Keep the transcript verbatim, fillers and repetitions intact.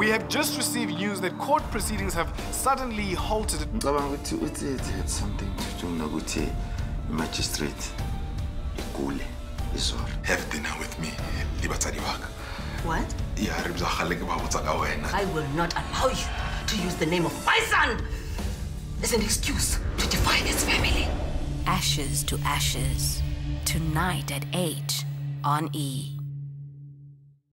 We have just received news that court proceedings have suddenly halted. It something to do with the magistrate. Have dinner with me, Libatadi Wak. What? I will not allow you to use the name of my son as an excuse to defy this family. Ashes to Ashes. Tonight at eight on E!